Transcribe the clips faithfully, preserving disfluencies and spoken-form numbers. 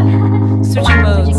Switching modes.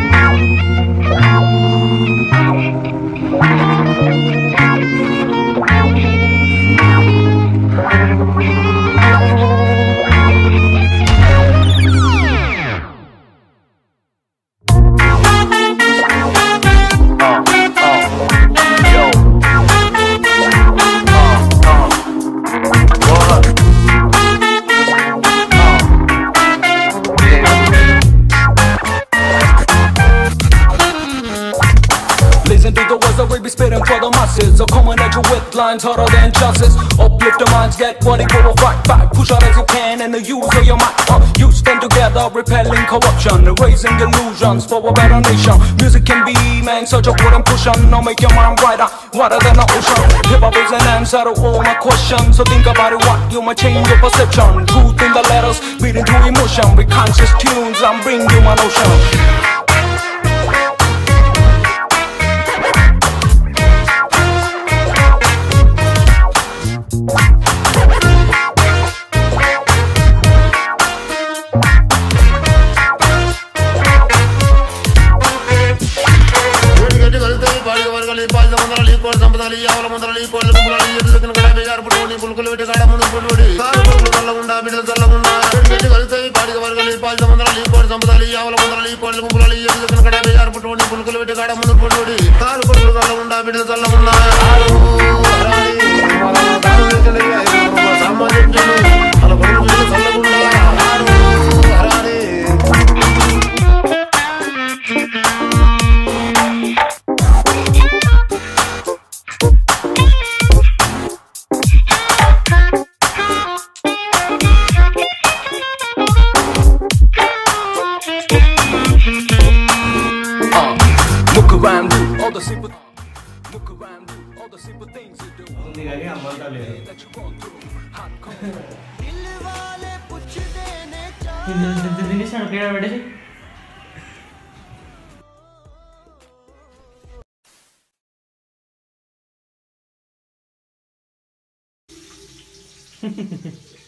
Listen to the words that we be spitting for the masses. So coming at you with lines harder than justice. Uplift your minds, get what it will fight back. Push out as you can and the use of your might. Uh, you stand together, repelling corruption, erasing illusions for a better nation. Music can be, man, such a good and push on. Now make your mind brighter, wider than the ocean. Hip hop is an answer to all my questions. So think about it, what you might change your perception. Truth in the letters, beating to emotion. With conscious tunes, I'm bringing you my notion. Look around you, all the simple. Look around you, all the simple things you do. That you go through. Hehehe